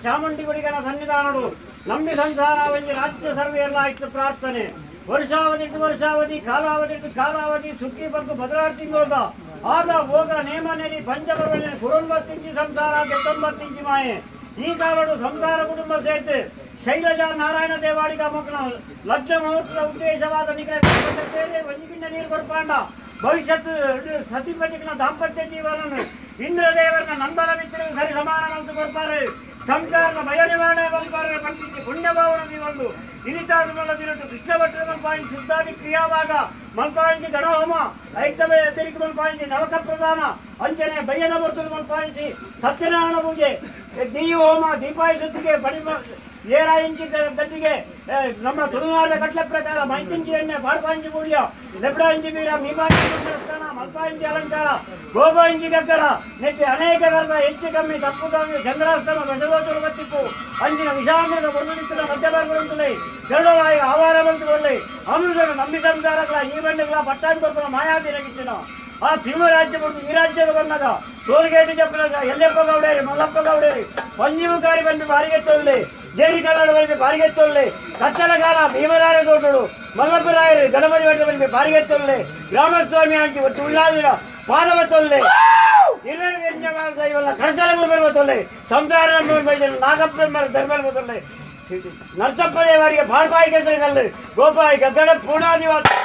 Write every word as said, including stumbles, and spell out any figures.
ಚಾಮುಂಡಿ ಗುಡಿಗನ ಸನ್ನಿಧಾನಡು ನಂಬಿ ಸಂಸಾರ ವಂಜಿ ರಾಜ್ಯ ಸರ್ವೆಯಲ್ಲ ಆಯ್ತು ಪ್ರಾರ್ಥನೆ ವರ್ಷಾವಧಿ ಟು ವರ್ಷಾವಧಿ ಕಾಲಾವಧಿ ಟು ಕಾಲಾವಧಿ ಸುಗ್ಗಿ ಬಗ್ಗೆ ಭದ್ರಾರ್ ತಿಂಗೋದ ಆಗ ಹೋಗ ನೇಮ ನೆರಿ ಪಂಚಪರ್ವನೆ ಕುರುಂಬತ್ತಿಂಚಿ ಸಂಸಾರ ಬೆತ್ತೊಂಬತ್ತಿಂಚಿ ಮಾಯೆ ಈ ಕಾಲಡು ಸಂಸಾರ ಕುಟುಂಬ ಸೇರ್ತೆ ಶೈಲಜಾ ನಾರಾಯಣ ದೇವಾಡಿಗ ಮಕ್ಕಳ ಲಗ್ನ ಮುಹೂರ್ತ ಉದ್ದೇಶವಾದ ನಿಗ್ರಹ ವಂಜಿಗಿಂಡ ನೀರು ಕೊರ್ಪಾಂಡ ಭವಿಷ್ಯತ್ ಸತಿಪತಿಗಳ ದಾಂಪತ್ಯ ಜೀವನ ಇಂದ್ರದೇವರನ್ನ ನಂಬಲ ಮಿತ್ರರು ಸರಿ ಸಮಾನವಂತ ಕೊಡ್ತಾರೆ ಸಂಸಾರದ ಭಯ ನಿವಾರಣೆ ಬಂಪಾರೆ ಪಂಡಿತ ಪುಣ್ಯಭಾವನ ಒಂದು ಇನಿತಾದ ದಿನಟ್ಟು ಕೃಷ್ಣ ಭಟ್ರ ಮಲ್ಪಾಯಿಂಚಿ ಶುದ್ಧಾದಿ ಕ್ರಿಯಾವಾಗ ಮಲ್ಪಾಯಿಂಚಿ ಗಣಹೋಮ ಐಕ್ತವೇ ಎತ್ತರಿಕೆ ಮಲ್ಪಾಯಿಂಚಿ ನವಕ ಪ್ರಧಾನ ಅಂಚನೆ ಬಯ್ಯನ ಬರ್ತದ ಮಲ್ಪಾಯಿಂಚಿ ಸತ್ಯನಾರಾಯಣ ಪೂಜೆ ದೀಯ ಹೋಮ ದೀಪಾಯಿ ಸುತ್ತಿಗೆ ಬಡಿ ಏಳ ಇಂಚಿ ಗದ್ದಿಗೆ ನಮ್ಮ ತುಳುನಾಡ ಕಟ್ಲೆ ಪ್ರಕಾರ ಮೈತಿಂಚಿ ಎಣ್ಣೆ ಬಾರ್ಪಾಂಚಿ ಮೂಲ್ಯ ಲೆಬ್ಡ ಇಂಚಿ ಬೀರ ಮೀಮಾಂಚಿ ಮಲ್ಪಾಂಚಿ ಅಲಂಕಾರ ಗೋಗೋ ಇಂಚಿ ಗದ್ದರ ನೆಟ್ಟಿ ಅನೇಕ ವರ್ಗ ಹೆಚ್ಚು ಕಮ್ಮಿ ತಪ್ಪು ಕಮ್ಮಿ ಚಂದ್ರಾಸ್ತಮ ಬೆಸಗೋಚರ ಬತ್ತಿಪ್ಪು ಅಂಚಿನ ವಿಷಾಮದ ಮುರುಳಿಸಿದ ಮಧ್ಯಭಾಗಗಳಂತಲೇ ಗರುಡವಾಯಿ ಆವಾರ ಬಂತುಕೊಳ್ಳಿ ಅಮೃತನ ನಂಬಿ ಸಂಸಾರಗಳ ಈ ಬಂಡೆಗಳ ಪಟ್ಟಾಂಚಿ ಕೊಪ್ಪಳ ಮಾಯಾತಿರಗಿತ್ತಿನ ಆ ಸಿಂಹರಾಜ್ಯ ಬಂದು ಈ ರಾಜ್ಯದ ಬಂದಾಗ ಟೋಲ್ಗೇಟ್ ಜಪ್ಪನಾಗ ಎಲ್ಲಪ್ಪ ಗೌಡೇರಿ ಮಲ್ಲಪ್ಪ ಗೌಡೇರಿ ಪಂಜಿಮುಖಾರಿ ಬಂದು ಬಾರಿಗೆತ್ತೊಳ್ಳಿ ಜೇರಿ ಕನ್ನಡ ಬಂದು ಬಾರಿಗೆತ್ತೊಳ್ಳಿ ಕತ್ತಲಗಾಲ ಭೀಮರಾಯ ದೊಡ್ಡಡು ಮಲ್ಲಪ್ಪರಾಯರು ಗಣಪತಿ ಭಟ್ಟ ಬಂದು ಬಾರಿಗೆತ್ತೊಳ್ಳಿ ಗ್ರಾಮಸ್ವಾಮಿ ಹಾಕಿ ಒಟ್ಟು ಉಳ್ಳಾದಿನ ಪಾದವ ತೊಳ್ಳಿ ಇವಲ್ಲ ಕಡತಲಗಳು ಬರುವ ತೊಳ್ಳಿ ಸಂಸಾರ ನಾಗಪ್ಪ ಧರ್ಮ ತೊಳ್ಳಿ ನರಸಪ್ಪ ದೇವರಿಗೆ ಬಾಳ್ಪಾಯಿ ಕೆಸರಿನಲ್ಲಿ ಗೋಪಾಯಿ ಗದ್ದಡ ಪೂರ್ಣಾದಿವಾಸ